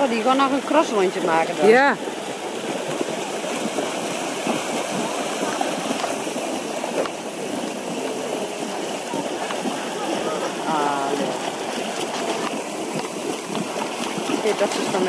Oh, die gaan nog een crossrondje maken dan. Ja. Ah, nee. Dit, dat is dan